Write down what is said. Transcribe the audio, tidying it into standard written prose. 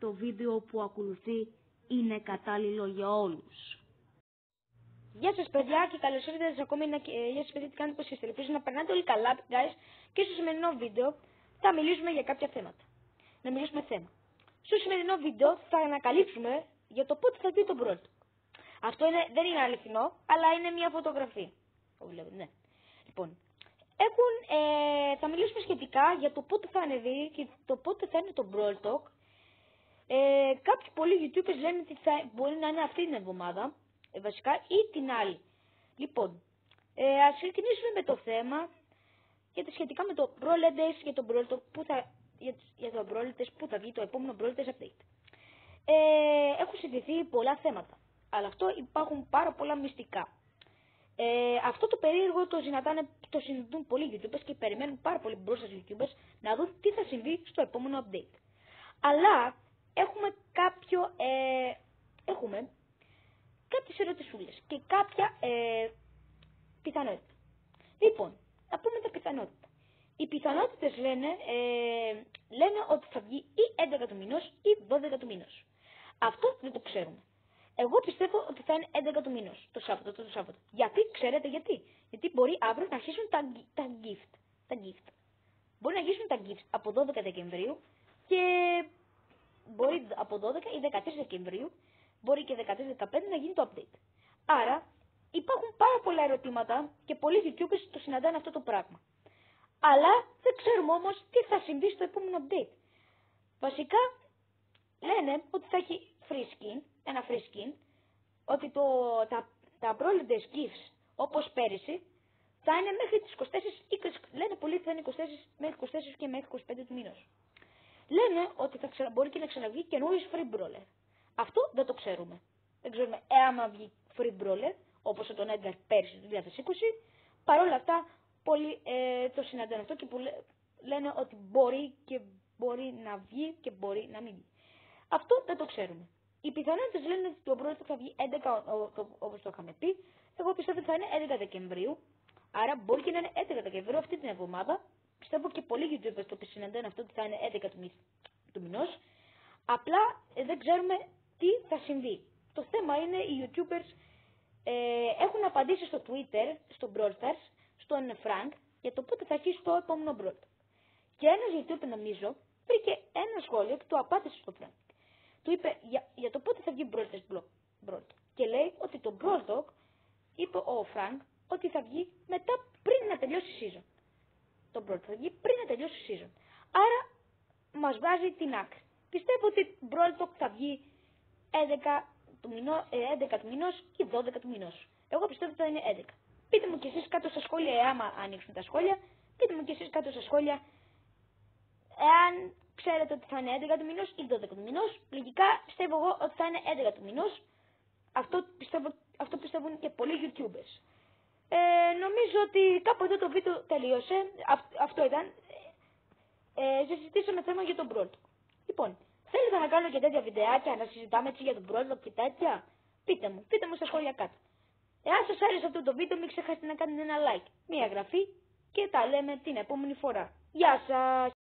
το βίντεο που ακολουθεί είναι κατάλληλο για όλους. Γεια σας παιδιά και καλώς ήρθατε σε ακόμη ένα γεια σας παιδιά, τι κάνετε, πως είστε, ελπίζω να περνάτε όλοι καλά guys, και στο σημερινό βίντεο θα μιλήσουμε για κάποια θέματα. Να μιλήσουμε θέμα. Στο σημερινό βίντεο θα ανακαλύψουμε για το πότε θα δει τον πρώτο. Αυτό δεν είναι αληθινό, αλλά είναι μια φωτογραφία. Ναι. Λοιπόν, θα μιλήσουμε σχετικά για το πότε θα ανεβεί και το πότε θα είναι το Brawl Talk. Κάποιοι πολλοί YouTubers λένε ότι μπορεί να είναι αυτή την εβδομάδα, βασικά, ή την άλλη. Λοιπόν, ας ξεκινήσουμε με το θέμα για τα σχετικά με το Brawl Days και το Brawl Talk για το Brawl Days που θα βγει το επόμενο Brawl Days update. Έχουν συζητηθεί πολλά θέματα, αλλά αυτό υπάρχουν πάρα πολλά μυστικά. Αυτό το περίεργο το συνειδητούν πολλοί YouTubers και περιμένουν πάρα πολύ μπροστά στους YouTubers να δουν τι θα συμβεί στο επόμενο update. Αλλά έχουμε κάποιες ερωτησούλες και κάποια πιθανότητα. Λοιπόν, να πούμε τα πιθανότητα. Οι πιθανότητες λένε ότι θα βγει ή 11 του μηνός ή 12 του μηνός. Αυτό δεν το ξέρουμε. Εγώ πιστεύω ότι θα είναι 11 του μηνός, το Σάββατο. Γιατί, ξέρετε γιατί. Γιατί μπορεί αύριο να αρχίσουν τα gift. Μπορεί να αρχίσουν τα gift από 12 Δεκεμβρίου και μπορεί από 12 ή 14 Δεκεμβρίου, μπορεί και 14-15 να γίνει το update. Άρα υπάρχουν πάρα πολλά ερωτήματα και πολλοί YouTubers το συναντάνε αυτό το πράγμα. Αλλά δεν ξέρουμε όμως τι θα συμβεί στο επόμενο update. Βασικά λένε ότι θα έχει ένα free skin, ότι τα Brawl gifts όπως πέρυσι θα είναι μέχρι τις 24, λένε πολλοί ότι θα είναι 24 μέχρι 24 και μέχρι 25 του μήνος. Λένε ότι μπορεί και να ξαναβγεί καινούριος free brawler. Αυτό δεν το ξέρουμε. Δεν ξέρουμε εάν βγει free brawler όπως τον Edgar πέρυσι του 2020. Παρ' όλα αυτά πολλοί το συναντάνε αυτό και λένε ότι μπορεί να βγει και μπορεί να μην βγει. Αυτό δεν το ξέρουμε. Οι πιθανότητες λένε ότι το πρώτο θα βγει 11 όπως το είχαμε πει. Εγώ πιστεύω ότι θα είναι 11 Δεκεμβρίου. Άρα μπορεί και να είναι 11 Δεκεμβρίου αυτή την εβδομάδα. Πιστεύω και πολλοί YouTubers το συναντάνε αυτό ότι θα είναι 11 του μηνός. Απλά δεν ξέρουμε τι θα συμβεί. Το θέμα είναι οι YouTubers έχουν απαντήσει στο Twitter, στο Brawl Stars, στον Frank για το πότε θα αρχίσει το επόμενο Brawl. Και ένας YouTuber νομίζω βρήκε ένα σχόλιο και του απάντησε στο Frank. Του είπε για το πότε θα βγει Brawl. Και λέει ότι το Brawl Talk, είπε ο Frank, ότι θα βγει μετά πριν να τελειώσει η season. Το Brawl θα βγει πριν να τελειώσει η season. Άρα μας βγάζει την άκρη. Πιστεύω ότι Brawl Talk θα βγει 11 του μηνός ή 12 του μηνός. Εγώ πιστεύω ότι θα είναι 11. Πείτε μου κι εσείς κάτω στα σχόλια, άμα ανοίξουν τα σχόλια, πείτε μου κι εσείς κάτω στα σχόλια εάν ξέρετε ότι θα είναι 11 του μηνός ή 12 του μηνός. Λογικά πιστεύω εγώ ότι θα είναι 11 του μηνός. Αυτό πιστεύουν και πολλοί YouTubers. Νομίζω ότι κάπου εδώ το βίντεο τελείωσε. Αυτό ήταν. Συζητήσαμε θέμα για τον Brawl. Λοιπόν, θέλετε να κάνω και τέτοια βιντεάκια, να συζητάμε έτσι για τον Brawl και τέτοια? Πείτε μου στα σχόλια κάτω. Εάν σας άρεσε αυτό το βίντεο, μην ξεχάσετε να κάνετε ένα like, μία εγγραφή και τα λέμε την επόμενη φορά. Γεια σας!